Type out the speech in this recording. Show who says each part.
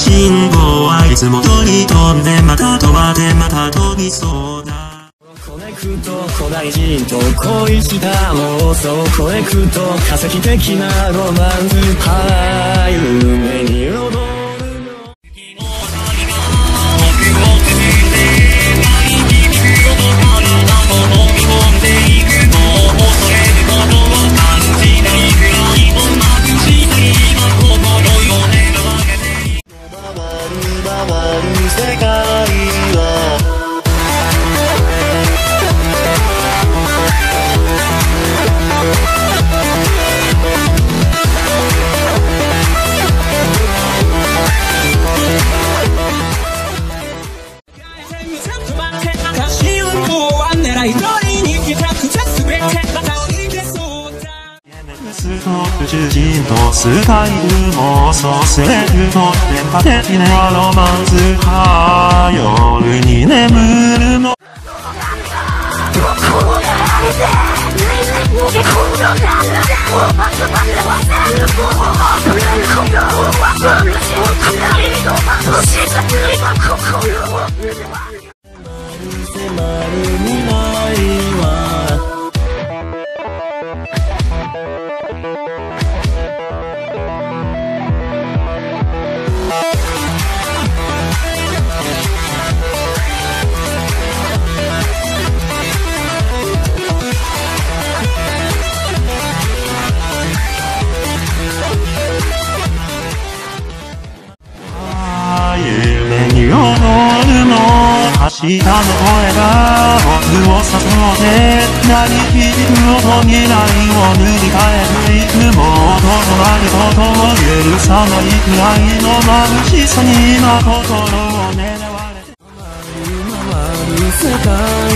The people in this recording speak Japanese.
Speaker 1: 信号はいつも通り飛んでまた止まってまた飛びそうだ。コネクト古代人と恋した妄想コネクト化石的なロマンス夢に踊る世界は宇宙人とスカイル妄想すれると電波的なロマンス夜に眠るの明日の声が僕を誘って鳴り響く音にラインを塗り替えていくもうとどまることを許さないくらいの眩しさに今心を狙われて回る世界